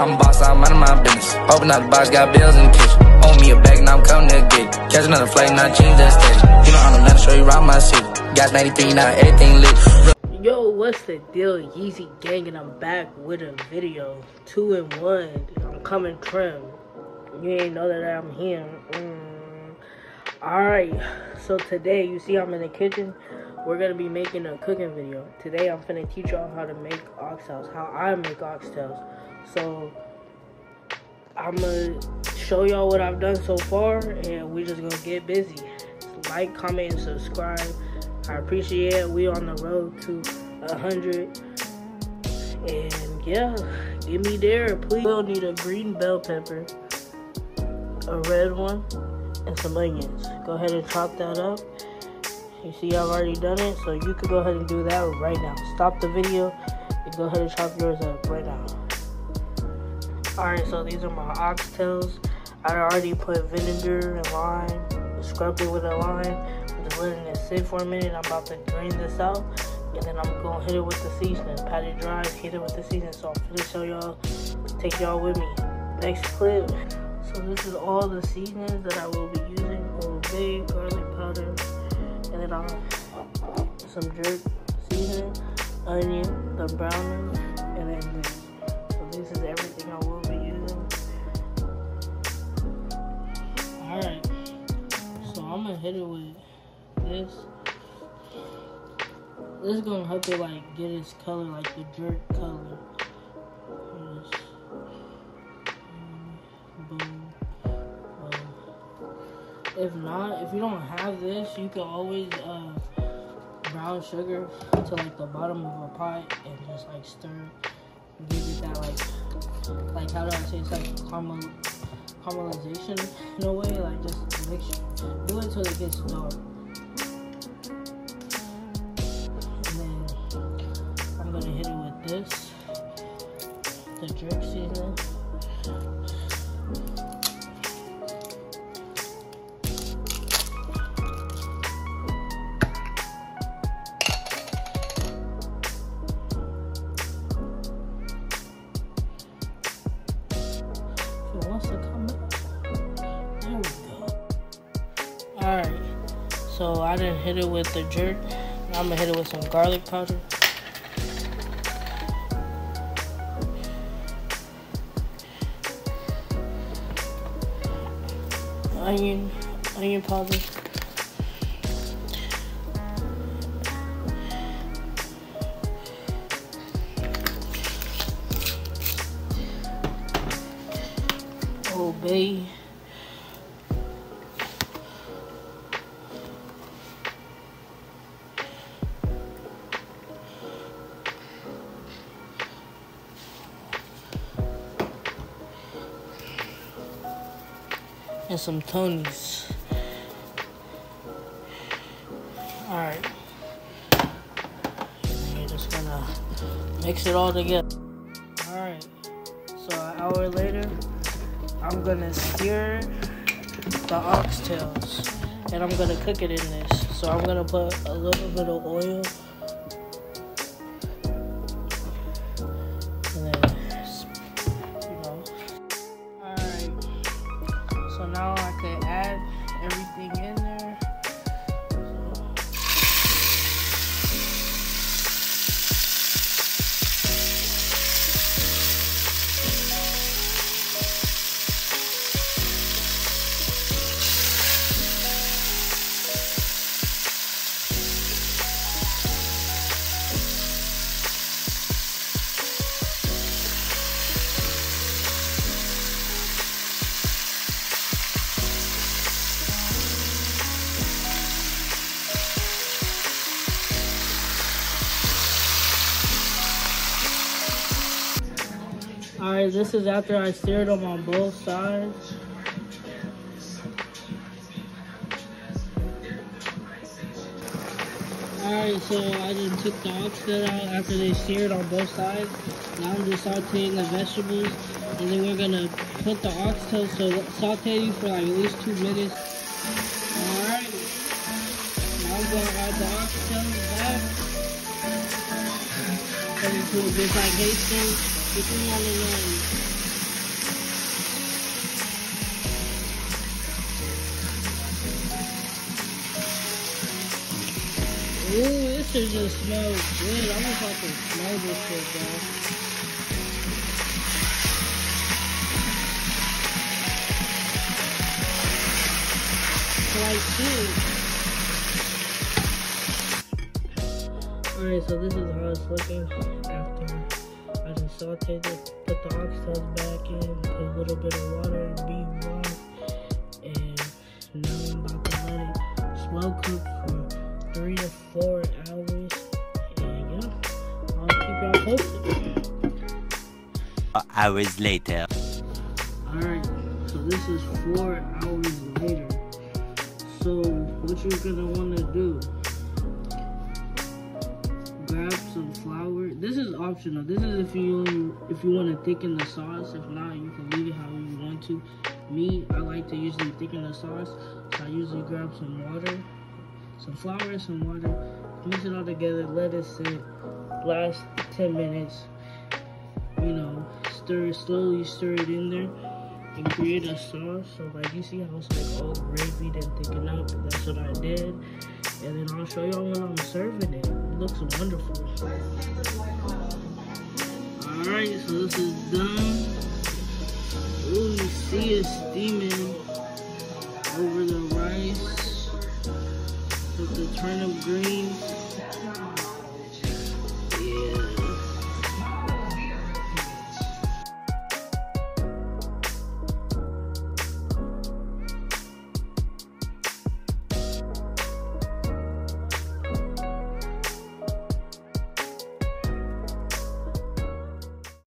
I'm boss, I'm out of my business. Open up the box, got bills in the kitchen. Owe me a bag, now I'm coming to get it. Catch another flight, not change the station. You know I'm nothing, show you around my city. Gas 93, now everything lit. Yo, what's the deal? Yeezy gang, and I'm back with a video. 2 in 1. I'm coming trim. You ain't know that I'm here. Alright, so today, you see I'm in the kitchen. We're gonna be making a cooking video. Today I'm finna teach y'all how to make oxtails, how I make oxtails. So I'm gonna show y'all what I've done so far, and we just gonna get busy. Like, comment, and subscribe. I appreciate it. We on the road to 100, and yeah, get me there, please. We'll need a green bell pepper, a red one, and some onions. Go ahead and chop that up. You see I've already done it, so you can go ahead and do that right now. Stop the video and go ahead and chop yours up right now. Alright, so these are my oxtails. I already put vinegar and lime, scrubbed it with a lime. I'm just letting it sit for a minute. I'm about to drain this out, and then I'm gonna hit it with the seasoning. Pat it dry, hit it with the seasoning. So I'm gonna show y'all, take y'all with me. Next clip. So this is all the seasonings that I will be using. Old Bay, garlic powder, and then I'll some jerk seasoning, onion, the browning, and then this. So this is everything I will be using. Alright, so I'm gonna hit it with this. This is gonna help it like get its color, like the jerk color. Just, boom. If not, if you don't have this, you can always brown sugar to like the bottom of a pot and just like stir it and give it that like how do I say, it's like caramelization in a way, like just mix it, do it till it gets dark. And then I'm gonna hit it with this, the jerk seasoning. Wants to come back. There we go. Alright, so I didn't hit it with the jerk. Now I'm gonna hit it with some garlic powder. Onion powder. Old Bay. And some Tonys. Alright. You're just gonna mix it all together. Alright. So an hour later, I'm gonna sear the oxtails, and I'm gonna cook it in this. So I'm gonna put a little bit of oil, and then, you know. Alright, so now I can add everything in there. Alright, this is after I seared them on both sides. Alright, so I just took the oxtail out after they seared on both sides. Now I'm just sauteing the vegetables, and then we're gonna put the oxtail, so saute these for like at least 2 minutes. Alright, now I'm gonna add the oxtail back. Put it to just like Hastings. Get them on the line. this shit just smells good. I'm just about to smell this shit, bro. Like shit. Alright, so this is how it's looking after I just sauteed it. Put the oxtails back in, put a little bit of water and beef broth, and now I'm about to let it slow cook for 3 to 4 hours, and yeah, I'll keep y'all posted. Hours later. Alright, so this is 4 hours later. So what you're gonna want to do, grab some flour. This is optional. This is if you want to thicken the sauce. If not, you can leave it however you want to. Me, I like to usually thicken the sauce, so I usually grab some water, some flour and some water, mix it all together, let it sit, last 10 minutes, you know, stir it slowly, stir it in there, and create a sauce. So like you see how it's like all gravy and thicken up, that's what I did. And then I'll show y'all when I'm serving it. It looks wonderful. Alright, so this is done. Ooh, you see it steaming over the rice with the turnip greens.